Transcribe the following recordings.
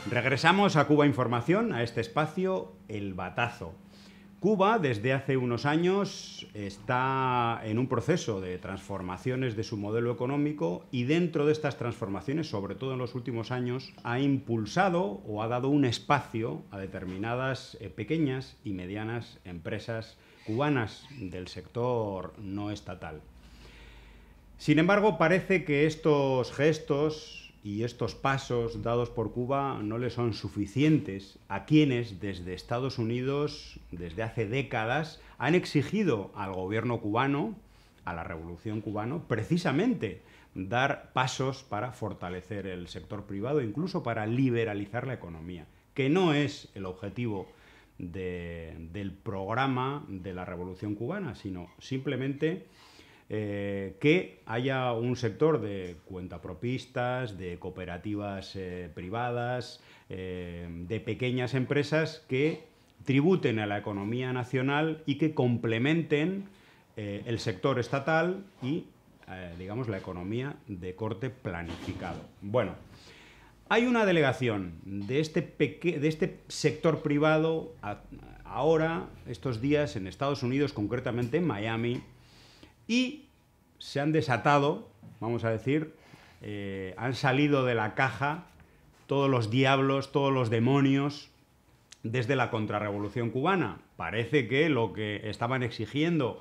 Regresamos a Cuba Información, a este espacio, El Batazo. Cuba, desde hace unos años, está en un proceso de transformaciones de su modelo económico y dentro de estas transformaciones, sobre todo en los últimos años, ha impulsado o ha dado un espacio a determinadas pequeñas y medianas empresas cubanas del sector no estatal. Sin embargo, parece que estos gestos y estos pasos dados por Cuba no le son suficientes a quienes desde Estados Unidos, desde hace décadas, han exigido al gobierno cubano, a la revolución cubana, precisamente dar pasos para fortalecer el sector privado, incluso para liberalizar la economía, que no es el objetivo del programa de la revolución cubana, sino simplemente que haya un sector de cuentapropistas, de cooperativas privadas, de pequeñas empresas que tributen a la economía nacional y que complementen el sector estatal y, digamos, la economía de corte planificado. Bueno, hay una delegación de este sector privado ahora, estos días, en Estados Unidos, concretamente en Miami, y se han desatado, vamos a decir, han salido de la caja todos los diablos, todos los demonios desde la contrarrevolución cubana. Parece que lo que estaban exigiendo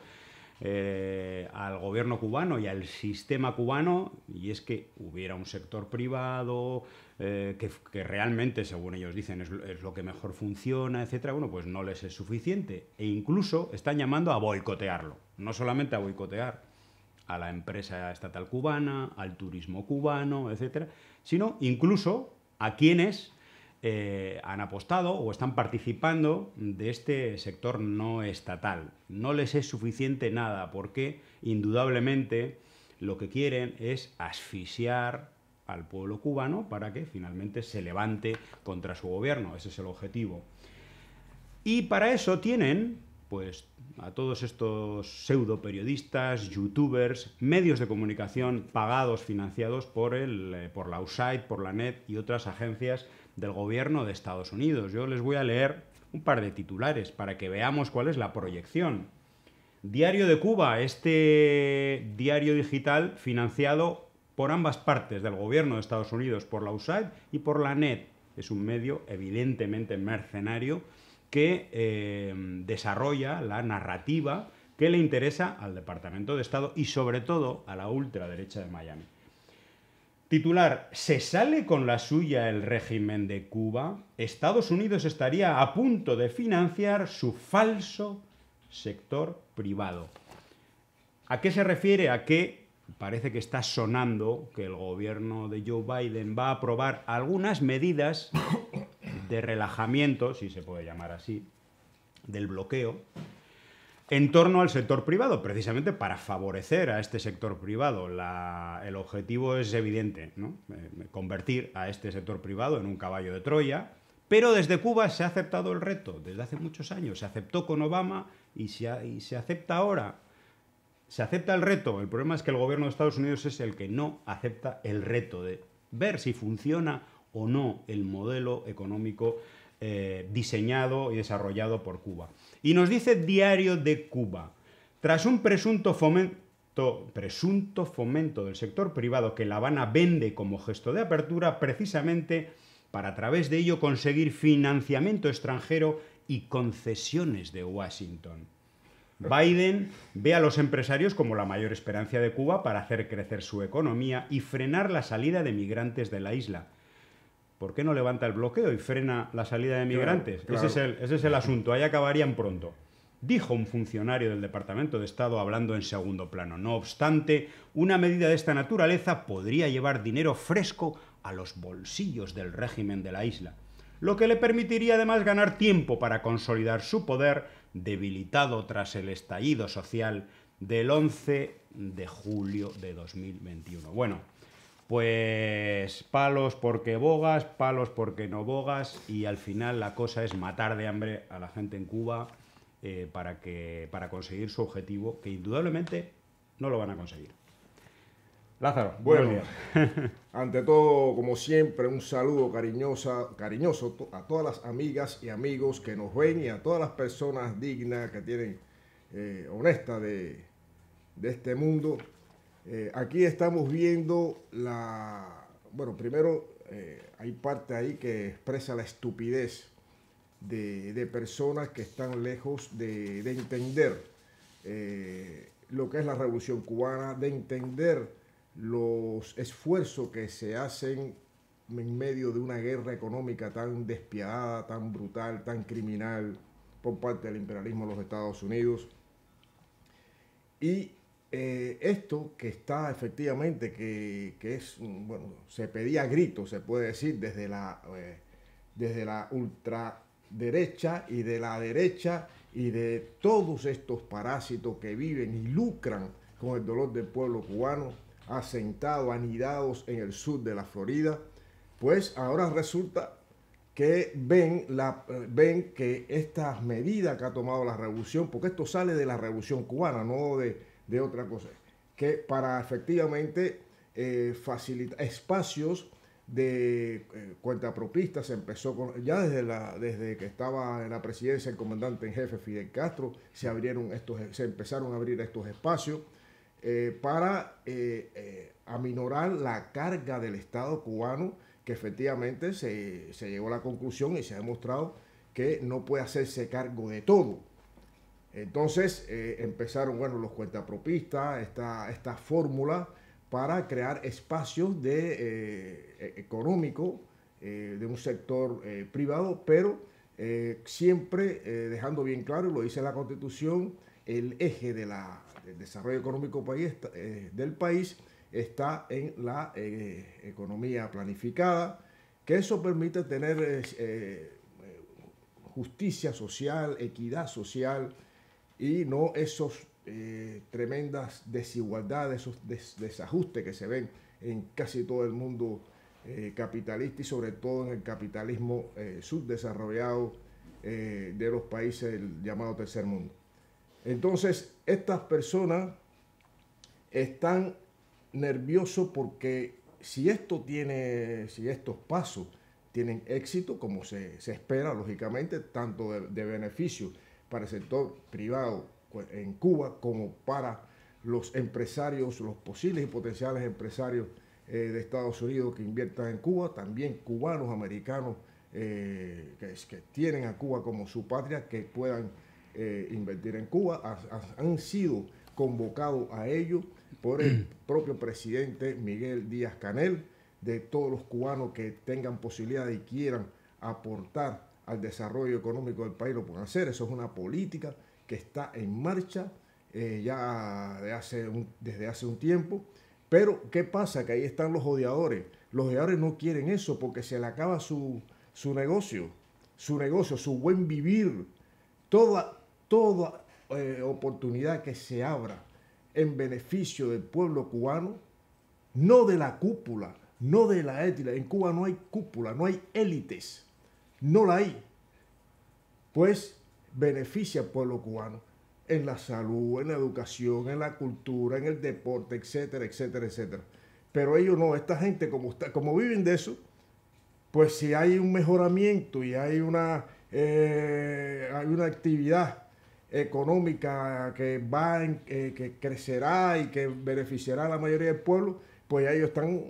al gobierno cubano y al sistema cubano, y es que hubiera un sector privado que realmente, según ellos dicen, es lo que mejor funciona, etcétera, bueno, pues no les es suficiente. E incluso están llamando a boicotearlo. No solamente a boicotear a la empresa estatal cubana, al turismo cubano, etcétera, sino incluso a quienes han apostado o están participando de este sector no estatal. No les es suficiente nada porque, indudablemente, lo que quieren es asfixiar al pueblo cubano para que finalmente se levante contra su gobierno. Ese es el objetivo. Y para eso tienen, pues, a todos estos pseudo periodistas, youtubers, medios de comunicación pagados, financiados por la USAID, por la NET y otras agencias del gobierno de Estados Unidos. Yo les voy a leer un par de titulares para que veamos cuál es la proyección. Diario de Cuba, este diario digital financiado por ambas partes del gobierno de Estados Unidos, por la USAID y por la NET. Es un medio evidentemente mercenario que desarrolla la narrativa que le interesa al Departamento de Estado y sobre todo a la ultraderecha de Miami. Titular: ¿se sale con la suya el régimen de Cuba? Estados Unidos estaría a punto de financiar su falso sector privado. ¿A qué se refiere? A que parece que está sonando que el gobierno de Joe Biden va a aprobar algunas medidas de relajamiento, si se puede llamar así, del bloqueo, en torno al sector privado, precisamente para favorecer a este sector privado. El objetivo es evidente, ¿no? Convertir a este sector privado en un caballo de Troya, pero desde Cuba se ha aceptado el reto, desde hace muchos años. Se aceptó con Obama y se acepta ahora. Se acepta el reto. El problema es que el gobierno de Estados Unidos es el que no acepta el reto de ver si funciona o no el modelo económico diseñado y desarrollado por Cuba. Y nos dice Diario de Cuba: tras un presunto fomento del sector privado que La Habana vende como gesto de apertura, precisamente para a través de ello conseguir financiamiento extranjero y concesiones de Washington. Biden ve a los empresarios como la mayor esperanza de Cuba para hacer crecer su economía y frenar la salida de migrantes de la isla. ¿Por qué no levanta el bloqueo y frena la salida de migrantes? Claro. Ese es el asunto. Ahí acabarían pronto. Dijo un funcionario del Departamento de Estado hablando en segundo plano. No obstante, una medida de esta naturaleza podría llevar dinero fresco a los bolsillos del régimen de la isla, lo que le permitiría además ganar tiempo para consolidar su poder, debilitado tras el estallido social del 11 de julio de 2021. Bueno, pues palos porque bogas, palos porque no bogas, y al final la cosa es matar de hambre a la gente en Cuba para conseguir su objetivo, que indudablemente no lo van a conseguir. Lázaro, buenos días. Ante todo, como siempre, un saludo cariñoso a todas las amigas y amigos que nos ven y a todas las personas dignas que tienen, honestas de este mundo. Aquí estamos viendo bueno, primero hay parte ahí que expresa la estupidez de personas que están lejos de entender lo que es la Revolución Cubana, de entender los esfuerzos que se hacen en medio de una guerra económica tan despiadada, tan brutal, tan criminal por parte del imperialismo de los Estados Unidos. Y esto que está efectivamente, que es, bueno, se pedía a gritos, se puede decir, desde la ultraderecha y de la derecha y de todos estos parásitos que viven y lucran con el dolor del pueblo cubano, asentados, anidados en el sur de la Florida, pues ahora resulta que ven que estas medidas que ha tomado la revolución, porque esto sale de la revolución cubana, no de otra cosa, que para efectivamente facilitar espacios de cuentapropistas. Se empezó ya desde que estaba en la presidencia el comandante en jefe Fidel Castro, se empezaron a abrir estos espacios para aminorar la carga del Estado cubano, que efectivamente se llegó a la conclusión y se ha demostrado que no puede hacerse cargo de todo. Entonces empezaron, bueno, los cuentapropistas, esta fórmula para crear espacios económicos de un sector privado, pero siempre dejando bien claro, y lo dice la Constitución, el eje del desarrollo económico del país está en la economía planificada, que eso permite tener justicia social, equidad social, y no esos tremendas desigualdades, esos desajustes que se ven en casi todo el mundo capitalista, y sobre todo en el capitalismo subdesarrollado de los países del llamado tercer mundo. Entonces, estas personas están nerviosos porque si estos pasos tienen éxito, como se espera, lógicamente, tanto de beneficio para el sector privado en Cuba como para los empresarios, los posibles y potenciales empresarios de Estados Unidos que inviertan en Cuba, también cubanos, americanos que tienen a Cuba como su patria, que puedan invertir en Cuba, han sido convocados a ello por el propio presidente Miguel Díaz-Canel, de todos los cubanos que tengan posibilidad y quieran aportar al desarrollo económico del país, lo pueden hacer. Eso es una política que está en marcha ya desde hace un tiempo. Pero, ¿qué pasa? Que ahí están los odiadores. Los odiadores no quieren eso porque se le acaba su negocio, su buen vivir. Toda oportunidad que se abra en beneficio del pueblo cubano, no de la cúpula, no de la élite. En Cuba no hay cúpula, no hay élites, no la hay. Pues beneficia al pueblo cubano en la salud, en la educación, en la cultura, en el deporte, etcétera, etcétera, etcétera. Pero ellos no, esta gente como viven de eso, pues si hay un mejoramiento y hay una actividad económica que crecerá y que beneficiará a la mayoría del pueblo, pues ellos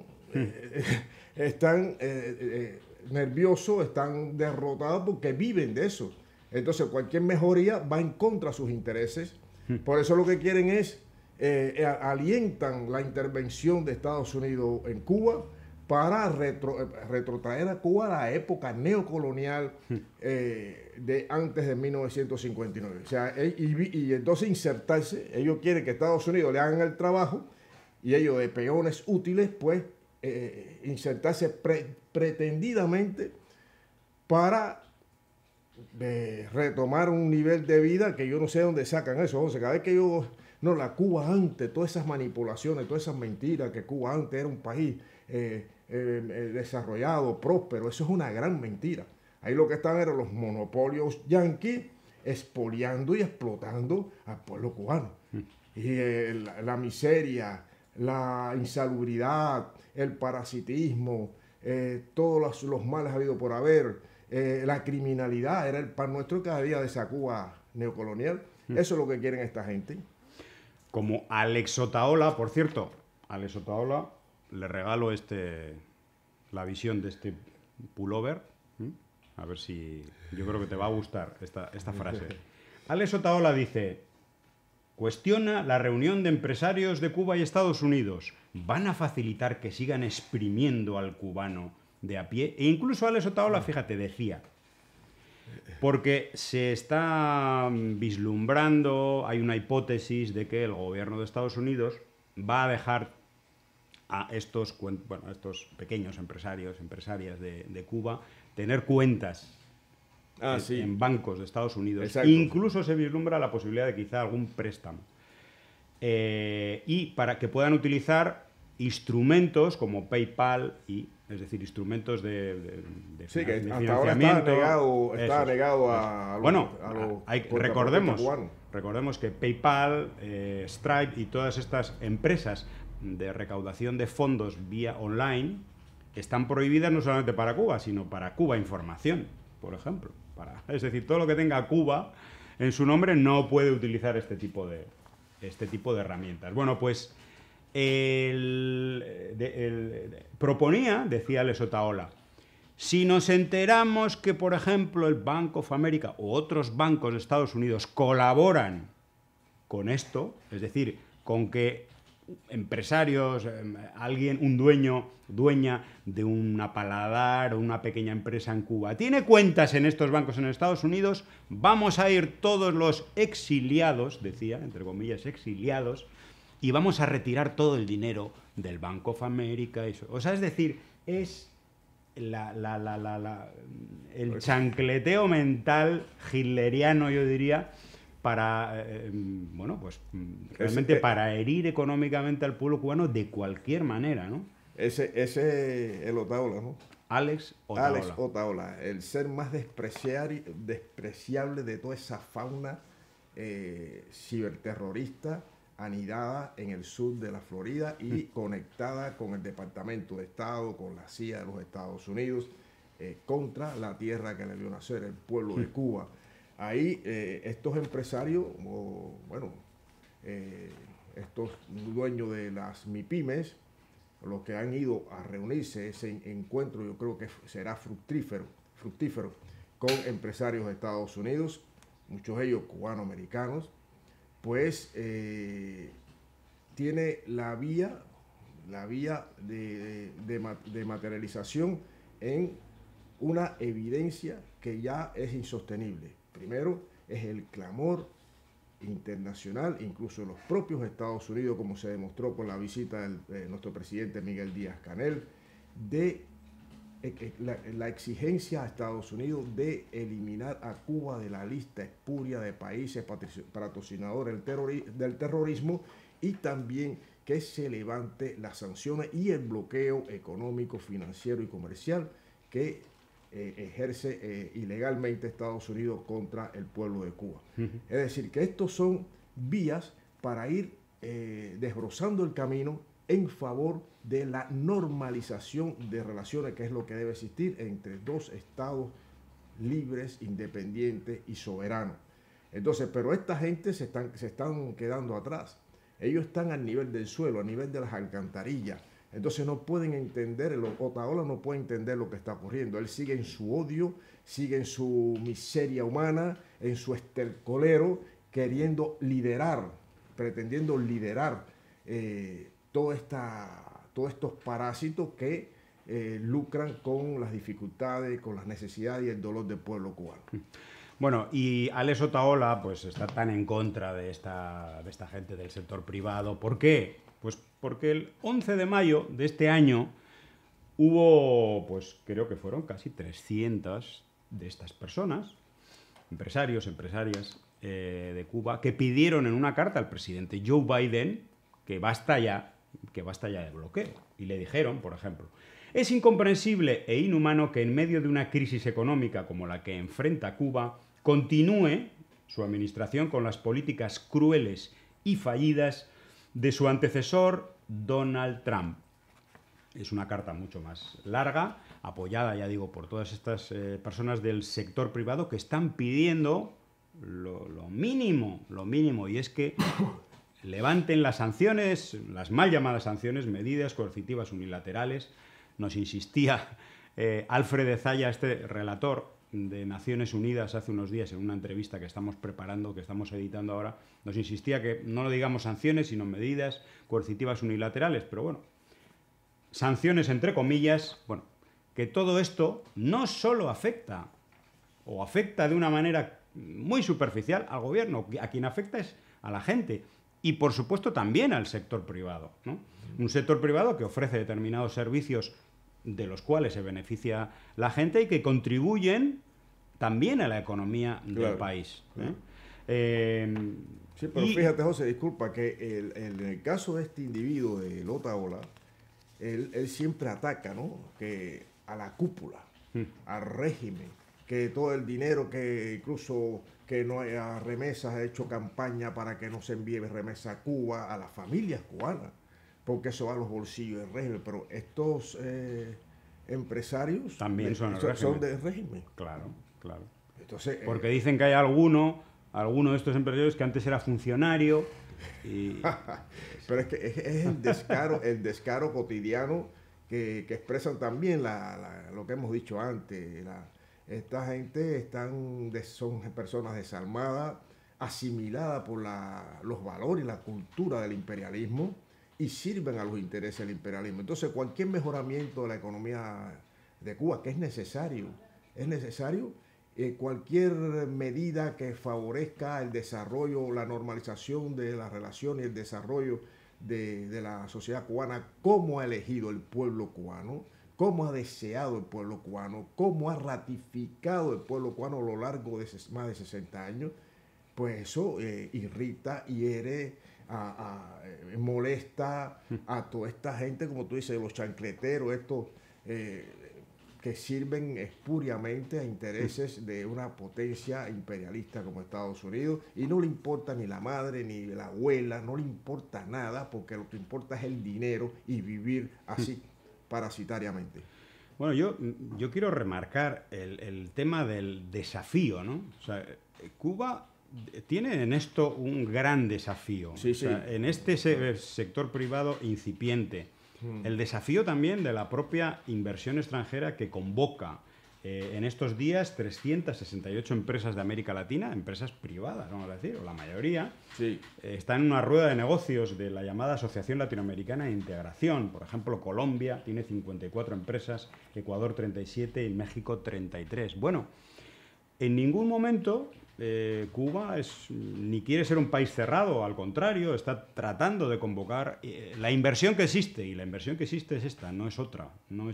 están nerviosos, están derrotados porque viven de eso. Entonces cualquier mejoría va en contra de sus intereses. Por eso lo que quieren es, alientan la intervención de Estados Unidos en Cuba para retrotraer a Cuba a la época neocolonial de antes de 1959. O sea, y entonces insertarse, ellos quieren que Estados Unidos le hagan el trabajo y ellos de peones útiles, pues insertarse pretendidamente para retomar un nivel de vida que yo no sé de dónde sacan eso. O sea, cada vez que la Cuba antes, todas esas manipulaciones, todas esas mentiras, que Cuba antes era un país desarrollado, próspero, eso es una gran mentira. Ahí lo que estaban eran los monopolios yanquis expoliando y explotando al pueblo cubano. Y la miseria, la insalubridad, el parasitismo, todos los males habidos por haber, la criminalidad, era el pan nuestro cada día de esa Cuba neocolonial. Eso es lo que quieren esta gente. Como Alex Otaola, por cierto, Alex Otaola, le regalo la visión de este pullover. A ver si... Yo creo que te va a gustar esta frase. Alex Otaola dice: cuestiona la reunión de empresarios de Cuba y Estados Unidos. ¿Van a facilitar que sigan exprimiendo al cubano de a pie? E incluso Alex Otaola, fíjate, decía, porque se está vislumbrando, hay una hipótesis de que el gobierno de Estados Unidos va a dejar a estos pequeños empresarias de Cuba tener cuentas en bancos de Estados Unidos. Exacto. Incluso se vislumbra la posibilidad de quizá algún préstamo. Y para que puedan utilizar instrumentos como PayPal, es decir, instrumentos de sí, que de hasta ahora está negado a los recordemos que PayPal, Stripe y todas estas empresas de recaudación de fondos vía online están prohibidas no solamente para Cuba, sino para Cuba Información, por ejemplo. Es decir, todo lo que tenga Cuba en su nombre no puede utilizar este tipo de herramientas. Bueno, pues proponía, decía Alex Otaola, si nos enteramos que, por ejemplo, el Bank of America u otros bancos de Estados Unidos colaboran con esto, es decir, con que empresarios, un dueña de una paladar o una pequeña empresa en Cuba tiene cuentas en estos bancos en Estados Unidos, vamos a ir todos los exiliados, decía, entre comillas, exiliados, y vamos a retirar todo el dinero del Bank of America. O sea, es decir, es el chancleteo mental hitleriano, yo diría, para, realmente para herir económicamente al pueblo cubano de cualquier manera, ¿no? Ese el Otaola, ¿no? Alex Otaola. Alex Otaola, el ser más despreciable de toda esa fauna ciberterrorista anidada en el sur de la Florida y conectada con el Departamento de Estado, con la CIA de los Estados Unidos, contra la tierra que le vio nacer, el pueblo de Cuba. Ahí estos empresarios, estos dueños de las MIPYMES, los que han ido a reunirse, ese encuentro yo creo que será fructífero con empresarios de Estados Unidos, muchos de ellos cubanoamericanos, pues tiene la vía de materialización en una evidencia que ya es insostenible. Primero es el clamor internacional, incluso los propios Estados Unidos, como se demostró con la visita de nuestro presidente Miguel Díaz-Canel, de la exigencia a Estados Unidos de eliminar a Cuba de la lista espuria de países patrocinadores del terrorismo, y también que se levante las sanciones y el bloqueo económico, financiero y comercial que ejerce ilegalmente Estados Unidos contra el pueblo de Cuba. Es decir, que estos son vías para ir desbrozando el camino en favor de la normalización de relaciones, que es lo que debe existir entre dos estados libres, independientes y soberanos. Entonces, pero esta gente se están quedando atrás. Ellos están al nivel del suelo, a nivel de las alcantarillas. Entonces no pueden entender, el Otaola no puede entender lo que está ocurriendo. Él sigue en su odio, sigue en su miseria humana, en su estercolero, queriendo liderar, pretendiendo liderar todos estos parásitos que lucran con las dificultades, con las necesidades y el dolor del pueblo cubano. Bueno, y Alex Otaola pues está tan en contra de esta gente del sector privado. ¿Por qué? Pues porque el 11 de mayo de este año hubo, pues creo que fueron casi 300 de estas personas, empresarios, empresarias de Cuba, que pidieron en una carta al presidente Joe Biden que basta ya de bloqueo. Y le dijeron, por ejemplo, es incomprensible e inhumano que en medio de una crisis económica como la que enfrenta Cuba, continúe su administración con las políticas crueles y fallidas de su antecesor Donald Trump. Es una carta mucho más larga, apoyada, ya digo, por todas estas personas del sector privado que están pidiendo lo mínimo, y es que levanten las sanciones, las mal llamadas sanciones, medidas coercitivas unilaterales. Nos insistía Alfred Zaya, este relator de Naciones Unidas, hace unos días en una entrevista que estamos preparando, que estamos editando ahora, nos insistía que no lo digamos sanciones, sino medidas coercitivas unilaterales. Pero bueno, sanciones entre comillas, bueno, que todo esto no solo afecta, o afecta de una manera muy superficial al gobierno, a quien afecta es a la gente, y por supuesto también al sector privado, ¿no? Un sector privado que ofrece determinados servicios de los cuales se beneficia la gente y que contribuyen también a la economía del país. Sí, pero fíjate, José, disculpa, que en el caso de este individuo de Otaola, él siempre ataca, ¿no?, que a la cúpula, al régimen, que todo el dinero, que incluso que no haya remesas, ha hecho campaña para que no se envíe remesa a Cuba, a las familias cubanas, porque eso va a los bolsillos del régimen. Pero estos empresarios también son del régimen. Claro, claro. Entonces, porque dicen que hay alguno de estos empresarios que antes era funcionario. Pero es que es el descaro cotidiano que expresan también lo que hemos dicho antes. Esta gente son personas desarmadas, asimiladas por los valores y la cultura del imperialismo, y sirven a los intereses del imperialismo. Entonces, cualquier mejoramiento de la economía de Cuba, que es necesario, cualquier medida que favorezca el desarrollo, la normalización de las relaciones y el desarrollo de la sociedad cubana, como ha elegido el pueblo cubano, cómo ha deseado el pueblo cubano, cómo ha ratificado el pueblo cubano a lo largo de más de 60 años, pues eso irrita, hiere, molesta a toda esta gente, como tú dices, los chancleteros, estos que sirven espuriamente a intereses de una potencia imperialista como Estados Unidos, y no le importa ni la madre ni la abuela, no le importa nada, porque lo que importa es el dinero y vivir así parasitariamente. Bueno, yo quiero remarcar el tema del desafío, ¿no? O sea, Cuba tiene en esto un gran desafío. Sí, o sea, en este sector privado incipiente. El desafío también de la propia inversión extranjera que convoca en estos días 368 empresas de América Latina, empresas privadas, vamos a decir, o la mayoría, están en una rueda de negocios de la llamada Asociación Latinoamericana de Integración. Por ejemplo, Colombia tiene 54 empresas, Ecuador 37 y México 33. Bueno, en ningún momento Cuba ni quiere ser un país cerrado, al contrario, está tratando de convocar la inversión que existe, y la inversión que existe es esta, no es otra.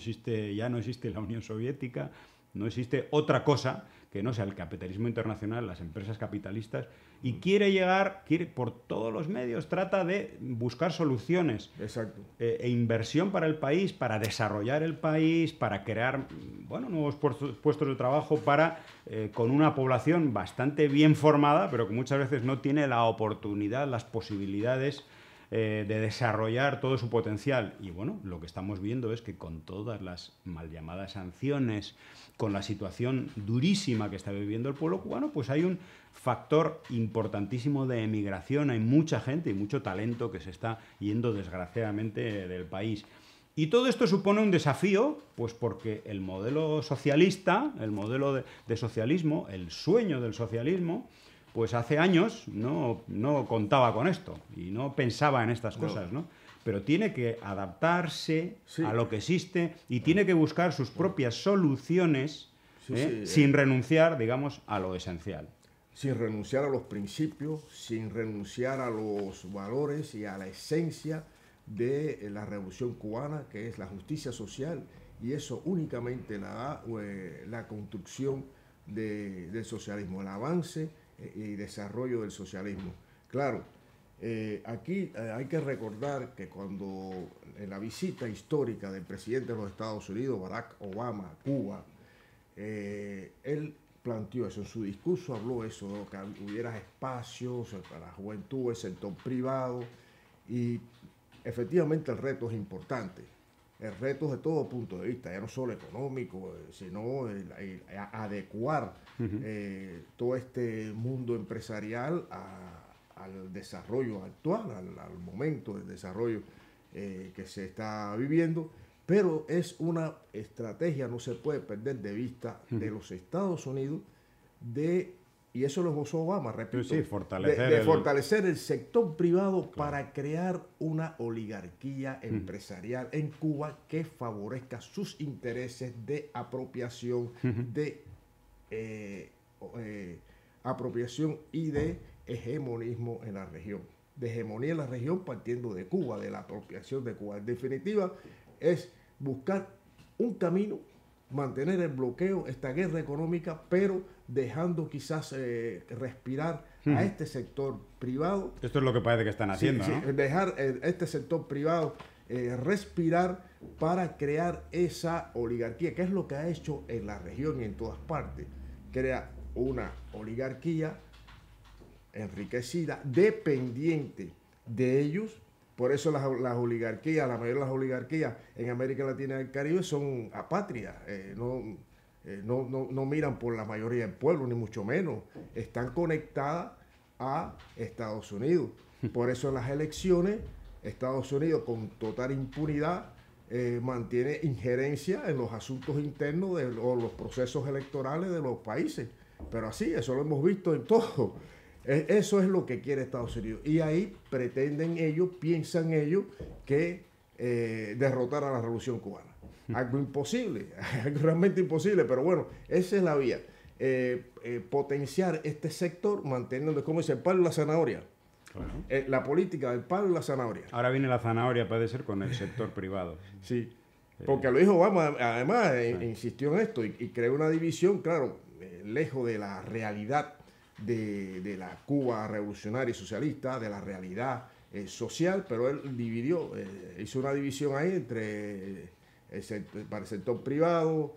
Ya no existe la Unión Soviética, no existe otra cosa que no sea el capitalismo internacional, las empresas capitalistas, y quiere por todos los medios, trata de buscar soluciones. Exacto. E inversión para el país, para desarrollar el país, para crear nuevos puestos de trabajo con una población bastante bien formada, pero que muchas veces no tiene la oportunidad, las posibilidades de desarrollar todo su potencial. Y bueno, lo que estamos viendo es que con todas las mal llamadas sanciones, con la situación durísima que está viviendo el pueblo cubano, pues hay un factor importantísimo de emigración, hay mucha gente y mucho talento que se está yendo desgraciadamente del país. Y todo esto supone un desafío, pues porque el modelo socialista, el modelo de socialismo, el sueño del socialismo, pues hace años no contaba con esto y no pensaba en estas cosas, ¿no? Pero tiene que adaptarse a lo que existe y tiene que buscar sus propias soluciones sin renunciar, digamos, a lo esencial. Sin renunciar a los principios, sin renunciar a los valores y a la esencia de la revolución cubana, que es la justicia social, y eso únicamente la da la construcción del socialismo, el avance y desarrollo del socialismo. Claro, aquí hay que recordar que cuando en la visita histórica del presidente de los Estados Unidos, Barack Obama, a Cuba, él planteó eso en su discurso, habló eso, que hubiera espacios para la juventud, el sector privado, y efectivamente el reto es importante. El reto es de todo punto de vista, ya no solo económico, sino el adecuar todo este mundo empresarial al desarrollo actual, al momento del desarrollo que se está viviendo. Pero es una estrategia, no se puede perder de vista, de los Estados Unidos, y eso lo esbozó Obama, repito, sí, fortalecer el sector privado, claro, para crear una oligarquía empresarial en Cuba que favorezca sus intereses de apropiación, apropiación y de hegemonismo en la región. De hegemonía en la región partiendo de Cuba, de la apropiación de Cuba. En definitiva, es buscar un camino, mantener el bloqueo, esta guerra económica, pero dejando quizás respirar a este sector privado. Esto es lo que parece que están haciendo, sí, ¿no? Sí, dejar este sector privado respirar para crear esa oligarquía, que es lo que ha hecho en la región y en todas partes. Crea una oligarquía enriquecida, dependiente de ellos. Por eso las oligarquías, la mayoría de las oligarquías en América Latina y el Caribe son apátridas, no miran por la mayoría del pueblo, ni mucho menos. Están conectadas a Estados Unidos. Por eso en las elecciones, Estados Unidos con total impunidad mantiene injerencia en los asuntos internos o los procesos electorales de los países. Pero así, eso lo hemos visto en todo. Eso es lo que quiere Estados Unidos. Y ahí pretenden ellos, piensan ellos, que derrotar a la revolución cubana. Algo imposible, algo realmente imposible, pero bueno, esa es la vía. Potenciar este sector, manteniendo, como dice, el palo y la zanahoria. Claro. La política del palo y la zanahoria. Ahora viene la zanahoria, puede ser, con el sector privado. Sí, porque lo dijo Obama, además, insistió en esto y creó una división, claro, lejos de la realidad de la Cuba revolucionaria y socialista, de la realidad social, pero él dividió, hizo una división ahí entre para el sector privado,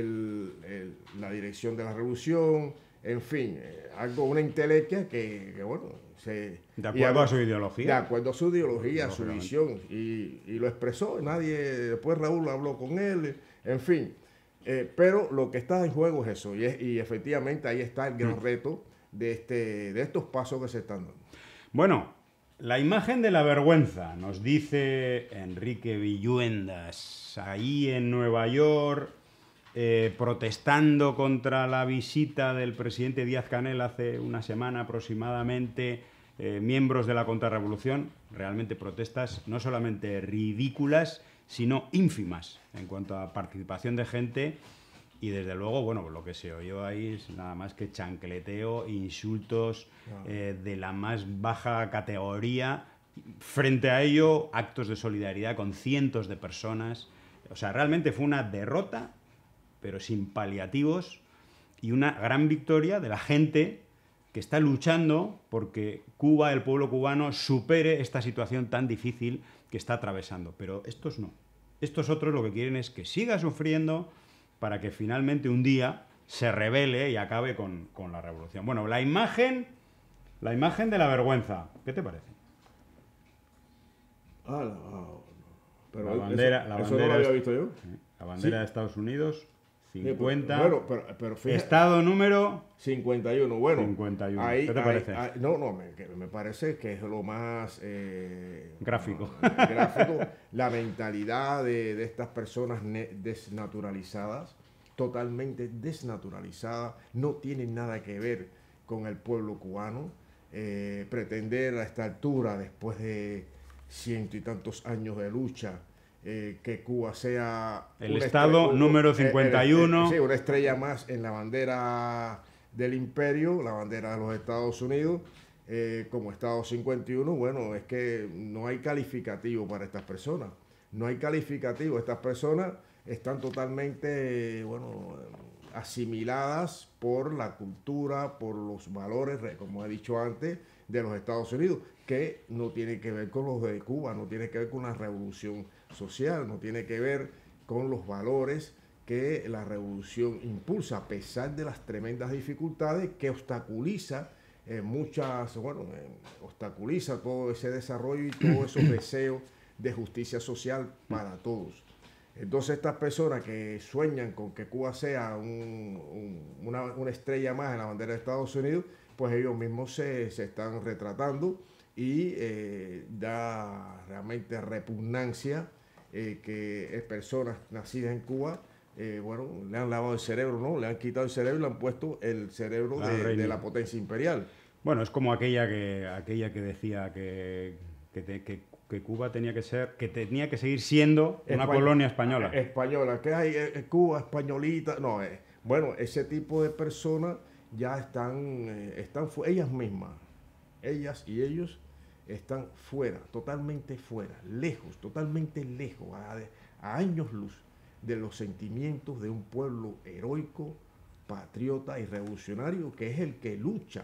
la dirección de la revolución, en fin, una intelequia que bueno, de acuerdo a su ideología. De acuerdo a su ideología, a su visión, y lo expresó, después Raúl habló con él, en fin, pero lo que está en juego es eso, y efectivamente ahí está el gran reto de estos pasos que se están dando. Bueno, la imagen de la vergüenza, nos dice Enrique Villuendas, ahí en Nueva York, protestando contra la visita del presidente Díaz-Canel hace una semana aproximadamente, miembros de la contrarrevolución, realmente protestas no solamente ridículas, sino ínfimas en cuanto a participación de gente. Y desde luego, bueno, lo que se oyó ahí es nada más que chancleteo, insultos de la más baja categoría. Frente a ello, actos de solidaridad con cientos de personas. O sea, realmente fue una derrota, pero sin paliativos, y una gran victoria de la gente que está luchando porque Cuba, el pueblo cubano, supere esta situación tan difícil que está atravesando. Pero estos no. Estos otros lo que quieren es que siga sufriendo para que finalmente un día se rebele y acabe con la revolución. Bueno, la imagen de la vergüenza, ¿qué te parece? Pero la bandera no lo había visto yo. La bandera de Estados Unidos, 50. Bueno, pero fíjate, Estado número 51. Bueno, 51. Ahí, ¿Qué te parece? Me parece que es lo más gráfico. Gráfico. La mentalidad de estas personas desnaturalizadas, totalmente desnaturalizadas, no tienen nada que ver con el pueblo cubano. Pretender a esta altura, después de ciento y tantos años de lucha, que Cuba sea el Estado número 51. Sí, una estrella más en la bandera del imperio, la bandera de los Estados Unidos, como Estado 51. Bueno, es que no hay calificativo para estas personas. No hay calificativo. Estas personas están totalmente, asimiladas por la cultura, por los valores, como he dicho antes, de los Estados Unidos, que no tiene que ver con los de Cuba, no tiene que ver con la revolución social, no tiene que ver con los valores que la revolución impulsa, a pesar de las tremendas dificultades que obstaculiza obstaculiza todo ese desarrollo y todos esos deseos de justicia social para todos. Entonces estas personas que sueñan con que Cuba sea una estrella más en la bandera de Estados Unidos, pues ellos mismos se están retratando y da realmente repugnancia que personas nacidas en Cuba, bueno, le han lavado el cerebro, ¿no? Le han quitado el cerebro y le han puesto el cerebro de la potencia imperial. Bueno, es como aquella que decía que Cuba tenía que seguir siendo una colonia española. Española, que hay Cuba, españolita. No, bueno, ese tipo de personas ya están ellas mismas, ellas y ellos están fuera, totalmente fuera, lejos, totalmente lejos, a años luz de los sentimientos de un pueblo heroico, patriota y revolucionario, que es el que lucha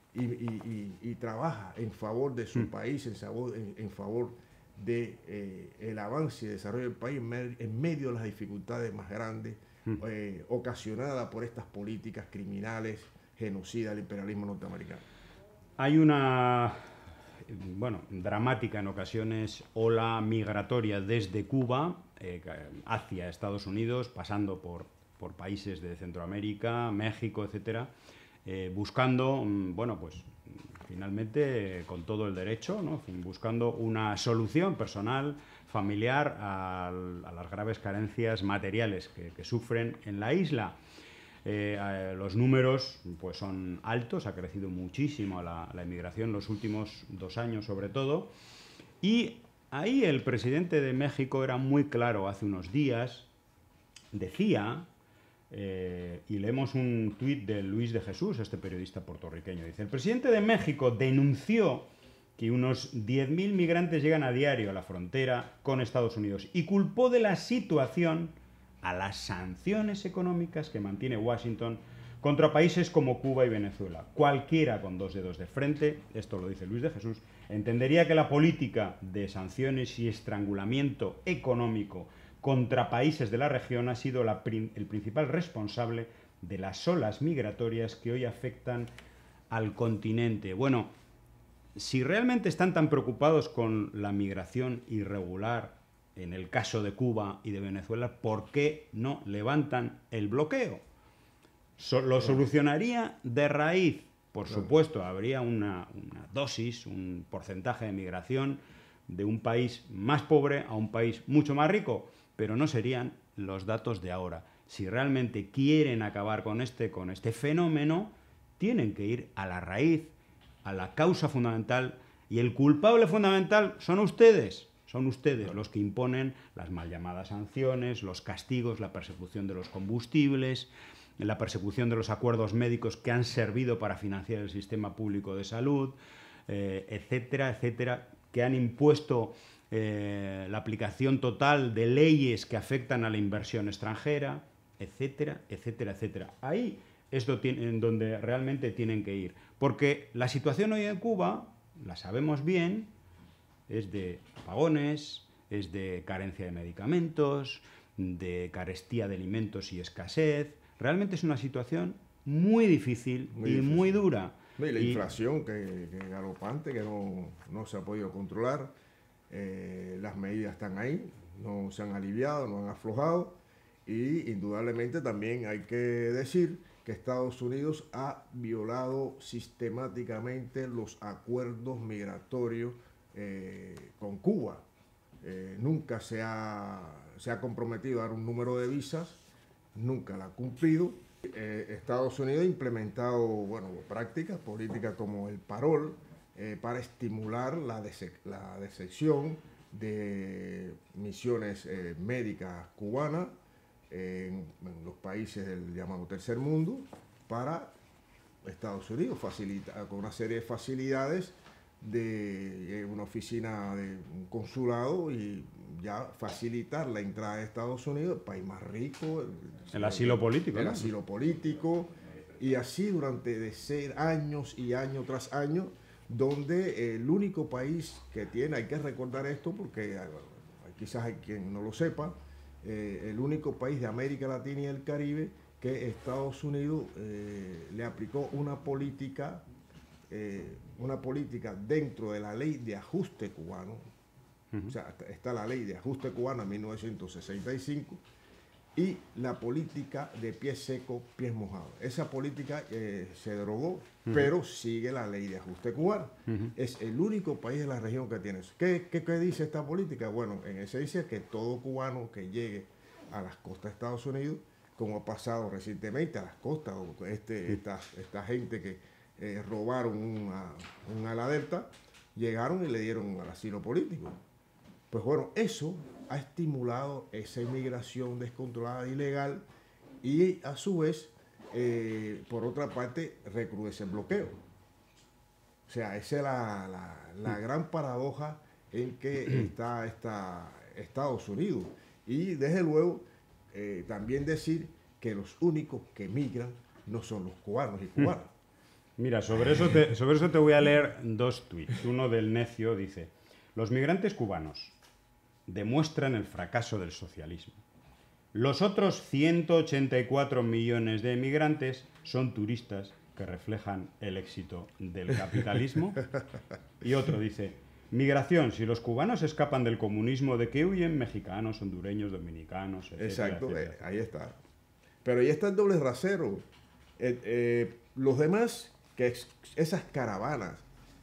y trabaja en favor de su país, en favor de el avance y desarrollo del país en medio de las dificultades más grandes ocasionadas por estas políticas criminales, genocidas del imperialismo norteamericano. Hay una, bueno, dramática en ocasiones ola migratoria desde Cuba hacia Estados Unidos, pasando por países de Centroamérica, México, etcétera, buscando, bueno, pues finalmente con todo el derecho, ¿no? Buscando una solución personal, familiar a las graves carencias materiales que sufren en la isla. Los números pues son altos, ha crecido muchísimo la inmigración los últimos 2 años sobre todo, y ahí el presidente de México era muy claro hace unos días, decía, y leemos un tuit de Luis de Jesús, este periodista puertorriqueño, dice: el presidente de México denunció que unos 10.000 migrantes llegan a diario a la frontera con Estados Unidos y culpó de la situación a las sanciones económicas que mantiene Washington contra países como Cuba y Venezuela. Cualquiera con 2 dedos de frente, esto lo dice Luis de Jesús, entendería que la política de sanciones y estrangulamiento económico contra países de la región ha sido el principal responsable de las olas migratorias que hoy afectan al continente. Bueno, si realmente están tan preocupados con la migración irregular en el caso de Cuba y de Venezuela, ¿por qué no levantan el bloqueo? Lo solucionaría de raíz. Por supuesto, habría una dosis, un porcentaje de migración de un país más pobre a un país mucho más rico, pero no serían los datos de ahora. Si realmente quieren acabar con este fenómeno, tienen que ir a la raíz, a la causa fundamental, y el culpable fundamental son ustedes. Son ustedes los que imponen las mal llamadas sanciones, los castigos, la persecución de los combustibles, la persecución de los acuerdos médicos que han servido para financiar el sistema público de salud, etcétera, etcétera, que han impuesto la aplicación total de leyes que afectan a la inversión extranjera, etcétera, etcétera, etcétera. Ahí es en donde realmente tienen que ir. Porque la situación hoy en Cuba, la sabemos bien, es de apagones, es de carencia de medicamentos, de carestía de alimentos y escasez. Realmente es una situación muy difícil y muy dura. Y la inflación que galopante, que no se ha podido controlar. Las medidas están ahí, no se han aliviado, no han aflojado. Y indudablemente también hay que decir que Estados Unidos ha violado sistemáticamente los acuerdos migratorios con Cuba. Nunca se ha comprometido a dar un número de visas, nunca la ha cumplido. Estados Unidos ha implementado prácticas políticas como el parol para estimular la deserción de misiones médicas cubanas en los países del llamado tercer mundo para Estados Unidos, con una serie de facilidades de una oficina de un consulado y ya facilitar la entrada de Estados Unidos, el país más rico, el asilo político, el ¿no? asilo político, y así durante años y año tras año, donde el único país que tiene, hay que recordar esto porque quizás hay quien no lo sepa, el único país de América Latina y el Caribe que Estados Unidos le aplicó una política dentro de la ley de ajuste cubano, O sea, está la ley de ajuste cubana en 1965 y la política de pies secos, pies mojados. Esa política se derogó, pero sigue la ley de ajuste cubana. Es el único país de la región que tiene eso. ¿Qué dice esta política? Bueno, en ese dice que todo cubano que llegue a las costas de Estados Unidos, como ha pasado recientemente a las costas, esta gente que robaron un ala delta, llegaron y le dieron el asilo político. Pues bueno, eso ha estimulado esa inmigración descontrolada e ilegal y a su vez, por otra parte, recrudece el bloqueo. O sea, esa es la gran paradoja en que está Estados Unidos. Y desde luego, también decir que los únicos que emigran no son los cubanos y cubanas. Mira, sobre eso te voy a leer dos tuits. Uno del Necio dice: los migrantes cubanos demuestran el fracaso del socialismo. Los otros 184 millones de emigrantes son turistas que reflejan el éxito del capitalismo. Y otro dice: migración, si los cubanos escapan del comunismo, ¿de qué huyen mexicanos, hondureños, dominicanos, etcétera? Exacto, etcétera? Ahí está. Pero ahí está el doble rasero. Los demás, que esas caravanas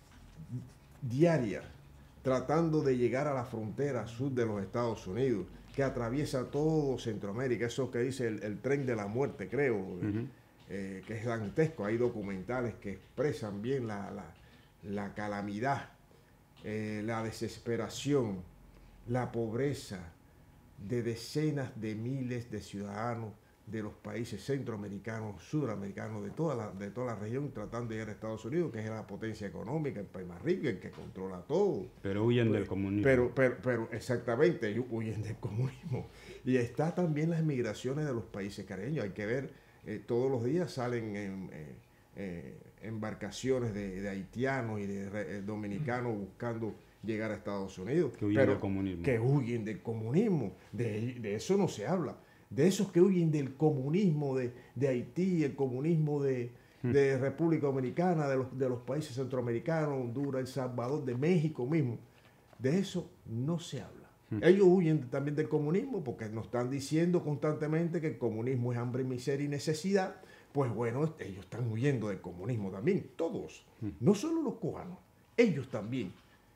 diarias tratando de llegar a la frontera sur de los Estados Unidos, que atraviesa todo Centroamérica, eso que dice el tren de la muerte, creo, que es dantesco. Hay documentales que expresan bien la calamidad, la desesperación, la pobreza de decenas de miles de ciudadanos de los países centroamericanos, suramericanos, de toda la región, tratando de llegar a Estados Unidos, que es la potencia económica, el país más rico, el que controla todo. Pero huyen del comunismo. Pero exactamente, ellos huyen del comunismo. Y está también las migraciones de los países caribeños. Hay que ver, todos los días salen embarcaciones de haitianos y de dominicanos buscando llegar a Estados Unidos. Que huyen del comunismo. Que huyen del comunismo. De eso no se habla. De esos que huyen del comunismo de Haití, el comunismo de República Dominicana, de los países centroamericanos, Honduras, El Salvador, de México mismo. De eso no se habla. Ellos huyen también del comunismo porque nos están diciendo constantemente que el comunismo es hambre, miseria y necesidad. Pues bueno, ellos están huyendo del comunismo también, todos. No solo los cubanos, ellos también.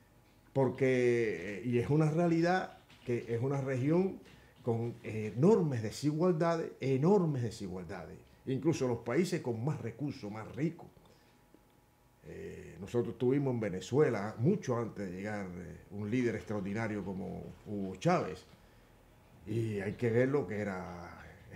Porque, y es una realidad que es una región con enormes desigualdades, incluso los países con más recursos, más ricos. Nosotros tuvimos en Venezuela, mucho antes de llegar, un líder extraordinario como Hugo Chávez, y hay que ver lo que era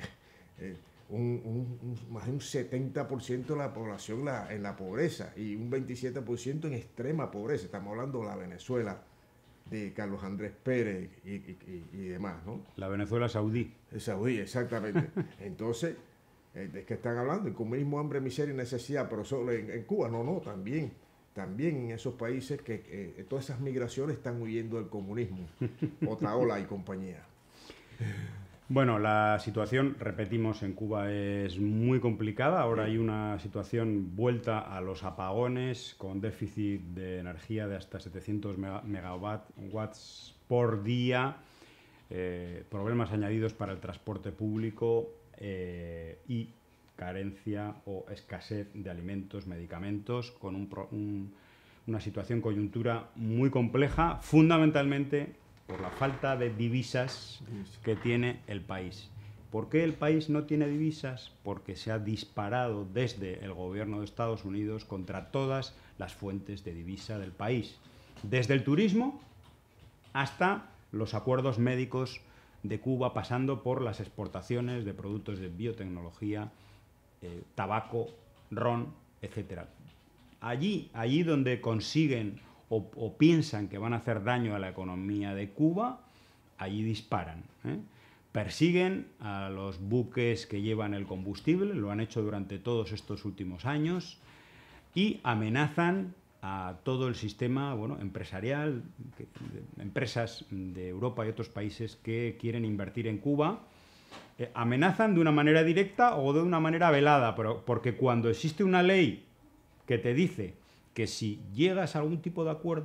más de un 70% de la población en la pobreza y un 27% en extrema pobreza. Estamos hablando de la Venezuela de Carlos Andrés Pérez y demás, ¿no? La Venezuela saudí. Saudí, exactamente. Entonces, ¿de qué están hablando? El comunismo, hambre, miseria y necesidad, pero solo en Cuba, no, también en esos países que todas esas migraciones están huyendo del comunismo, Otaola y compañía. Bueno, la situación, repetimos, en Cuba es muy complicada. Ahora hay una situación vuelta a los apagones con déficit de energía de hasta 700 megawatts por día, problemas añadidos para el transporte público y carencia o escasez de alimentos, medicamentos, con una situación coyuntura muy compleja, fundamentalmente por la falta de divisas que tiene el país. ¿Por qué el país no tiene divisas? Porque se ha disparado desde el gobierno de Estados Unidos contra todas las fuentes de divisa del país, desde el turismo hasta los acuerdos médicos de Cuba, pasando por las exportaciones de productos de biotecnología, tabaco, ron, etc. Allí donde consiguen o piensan que van a hacer daño a la economía de Cuba, allí disparan. Persiguen a los buques que llevan el combustible, lo han hecho durante todos estos últimos años, y amenazan a todo el sistema empresarial, empresas de Europa y otros países que quieren invertir en Cuba. Amenazan de una manera directa o de una manera velada, porque cuando existe una ley que te dice que si llegas a algún tipo de acuerdo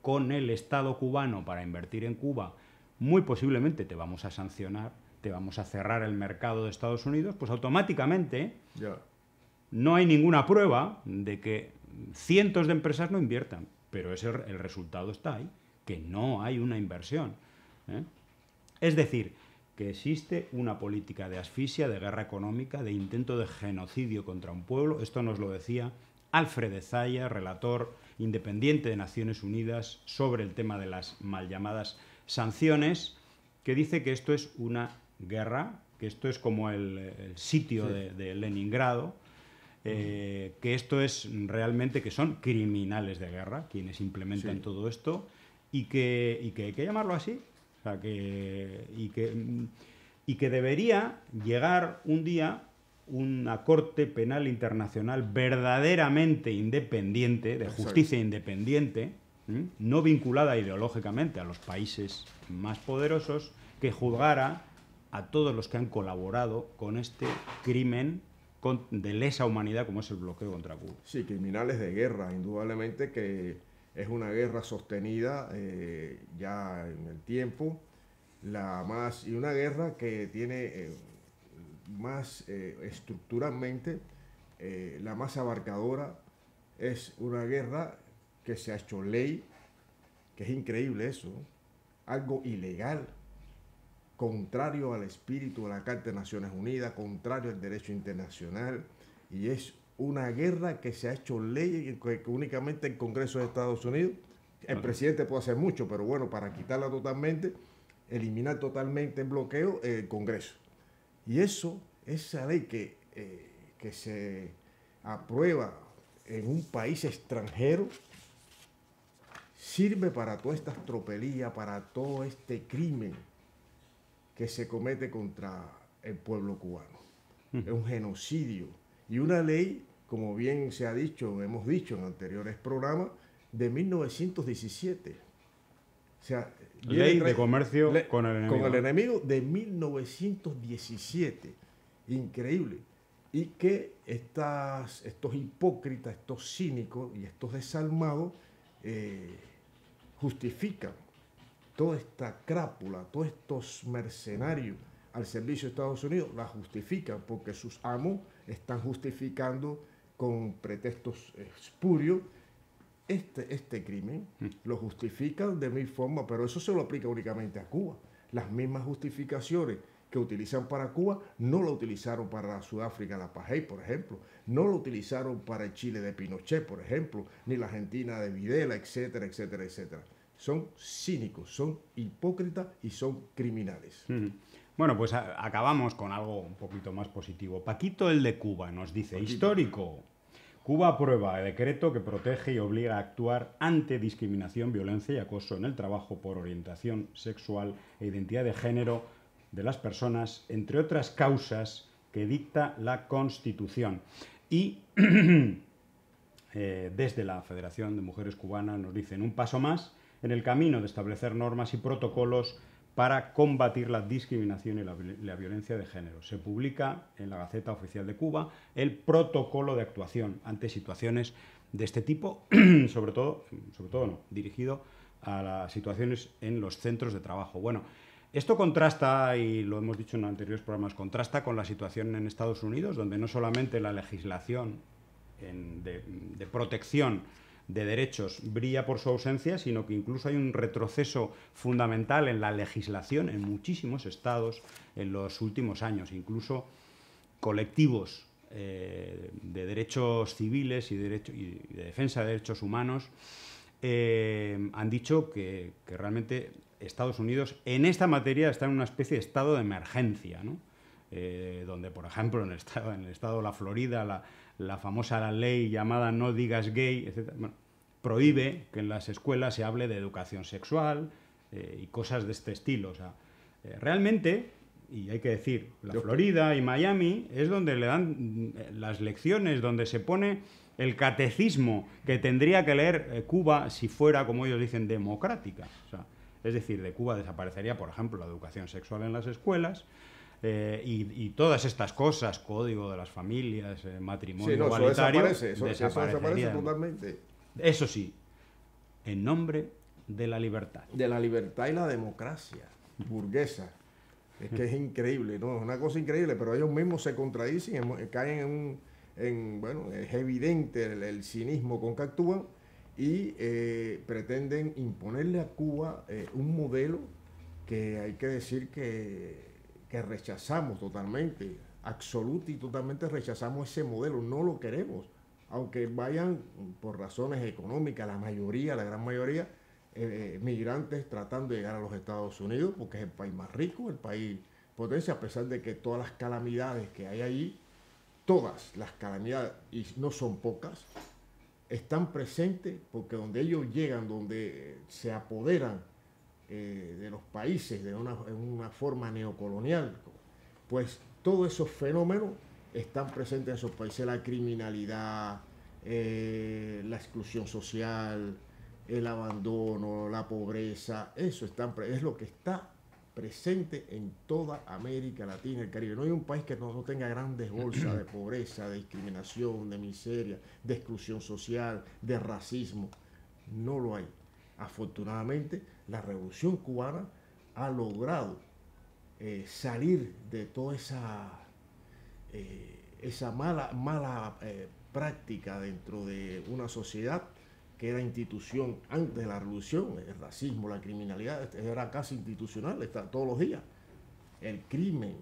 con el Estado cubano para invertir en Cuba, muy posiblemente te vamos a sancionar, te vamos a cerrar el mercado de Estados Unidos, pues automáticamente no hay ninguna prueba de que cientos de empresas no inviertan, pero el resultado está ahí, que no hay una inversión, ¿eh? Es decir, que existe una política de asfixia, de guerra económica, de intento de genocidio contra un pueblo. Esto nos lo decía Alfred de Zaya, relator independiente de Naciones Unidas sobre el tema de las mal llamadas sanciones, que dice que esto es una guerra, que esto es como el sitio de Leningrado, que esto es realmente que son criminales de guerra quienes implementan todo esto y que hay que llamarlo así. O sea, y que debería llegar un día una Corte Penal Internacional verdaderamente independiente, de justicia independiente, no vinculada ideológicamente a los países más poderosos, que juzgara a todos los que han colaborado con este crimen de lesa humanidad como es el bloqueo contra Cuba. Sí, criminales de guerra, indudablemente que es una guerra sostenida ya en el tiempo, y una guerra que tiene más estructuralmente, la más abarcadora, es una guerra que se ha hecho ley, que es increíble eso, ¿no? Algo ilegal, contrario al espíritu de la Carta de Naciones Unidas, contrario al derecho internacional, y es una guerra que se ha hecho ley que únicamente el Congreso de Estados Unidos, el presidente puede hacer mucho, pero bueno, para quitarla totalmente, eliminar totalmente el bloqueo, el Congreso. Y eso, esa ley que se aprueba en un país extranjero, sirve para todas estas tropelías, para todo este crimen que se comete contra el pueblo cubano. Es un genocidio. Y una ley, como bien se ha dicho, hemos dicho en anteriores programas, de 1917. O sea, ley de comercio con el enemigo. Con el enemigo de 1917. Increíble. Y que estos hipócritas, estos cínicos y estos desalmados justifican toda esta crápula, todos estos mercenarios al servicio de Estados Unidos, la justifican porque sus amos están justificando con pretextos espurios este crimen. Lo justifican de mil formas, pero eso se lo aplica únicamente a Cuba. Las mismas justificaciones que utilizan para Cuba no lo utilizaron para Sudáfrica, la apartheid, por ejemplo, no lo utilizaron para el Chile de Pinochet, por ejemplo, ni la Argentina de Videla, etcétera, etcétera, etcétera. Son cínicos, son hipócritas y son criminales. Bueno, pues acabamos con algo un poquito más positivo. Paquito el de Cuba nos dice, histórico. Cuba aprueba el decreto que protege y obliga a actuar ante discriminación, violencia y acoso en el trabajo por orientación sexual e identidad de género de las personas, entre otras causas que dicta la Constitución. Y desde la Federación de Mujeres Cubanas nos dicen un paso más en el camino de establecer normas y protocolos para combatir la discriminación y la violencia de género. Se publica en la Gaceta Oficial de Cuba el protocolo de actuación ante situaciones de este tipo, sobre todo no, dirigido a las situaciones en los centros de trabajo. Bueno, esto contrasta, y lo hemos dicho en anteriores programas, contrasta con la situación en Estados Unidos, donde no solamente la legislación de protección de derechos brilla por su ausencia, sino que incluso hay un retroceso fundamental en la legislación en muchísimos estados en los últimos años. Incluso colectivos de derechos civiles y de defensa de derechos humanos han dicho que realmente Estados Unidos en esta materia está en una especie de estado de emergencia, ¿no? Donde, por ejemplo, en el estado de la Florida, la famosa ley llamada No digas gay, etc., bueno, prohíbe que en las escuelas se hable de educación sexual y cosas de este estilo. O sea, realmente, y hay que decir, la Florida y Miami es donde le dan las lecciones, donde se pone el catecismo que tendría que leer Cuba si fuera, como ellos dicen, democrática. O sea, es decir, de Cuba desaparecería, por ejemplo, la educación sexual en las escuelas, y todas estas cosas, código de las familias, matrimonio igualitario, eso desaparece totalmente. Eso sí, en nombre de la libertad. De la libertad y la democracia burguesa. Es que es increíble, ¿no? Es una cosa increíble, pero ellos mismos se contradicen, caen bueno, es evidente el cinismo con que actúan y pretenden imponerle a Cuba un modelo que hay que decir que rechazamos totalmente, absoluta y totalmente rechazamos ese modelo, no lo queremos, aunque vayan por razones económicas, la gran mayoría, migrantes tratando de llegar a los Estados Unidos, porque es el país más rico, el país potencia, a pesar de que todas las calamidades que hay allí, todas las calamidades, y no son pocas, están presentes porque donde ellos llegan, donde se apoderan de los países de una forma neocolonial, pues todos esos fenómenos están presentes en esos países, la criminalidad, la exclusión social, el abandono, la pobreza, eso es lo que está presente en toda América Latina y el Caribe. No hay un país que no tenga grandes bolsas de pobreza, de discriminación, de miseria, de exclusión social, de racismo. No lo hay. Afortunadamente, la Revolución Cubana ha logrado salir de toda esa mala práctica dentro de una sociedad que era institución antes de la revolución, el racismo, la criminalidad, era casi institucional, está todos los días. El crimen,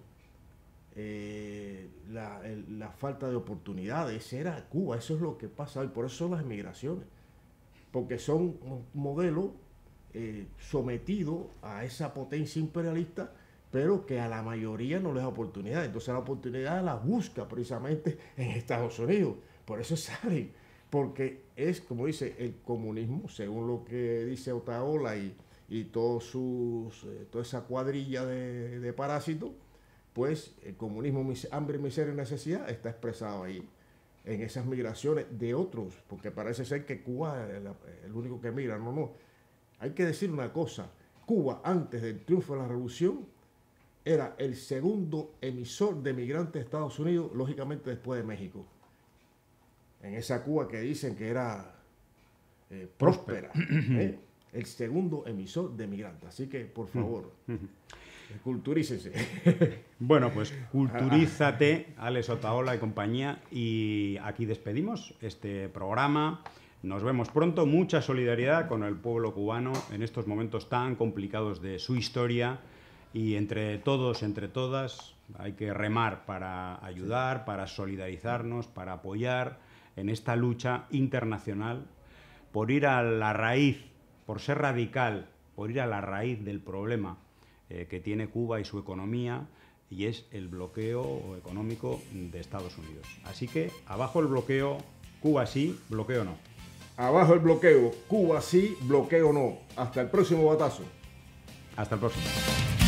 la falta de oportunidades, era Cuba, eso es lo que pasa hoy, por eso son las migraciones, porque son un modelo sometido a esa potencia imperialista, pero que a la mayoría no les da oportunidad. Entonces la oportunidad la busca precisamente en Estados Unidos, por eso salen, porque es, como dice, el comunismo, según lo que dice Otaola y toda esa cuadrilla de parásitos, pues el comunismo, hambre, miseria y necesidad está expresado ahí, en esas migraciones de otros, porque parece ser que Cuba es el único que migra. No. Hay que decir una cosa, Cuba antes del triunfo de la revolución era el segundo emisor de migrantes de Estados Unidos, lógicamente después de México. En esa Cuba que dicen que era próspera, el segundo emisor de migrantes. Así que, por favor, culturícese. Bueno, pues culturízate, Alex Otaola y compañía, y aquí despedimos este programa. Nos vemos pronto. Mucha solidaridad con el pueblo cubano en estos momentos tan complicados de su historia, y entre todos, entre todas, hay que remar para ayudar, para solidarizarnos, para apoyar en esta lucha internacional por ir a la raíz, por ser radical, por ir a la raíz del problema que tiene Cuba y su economía, y es el bloqueo económico de Estados Unidos. Así que abajo el bloqueo, Cuba sí, bloqueo no. Abajo el bloqueo, Cuba sí, bloqueo no. Hasta el próximo batazo. Hasta el próximo.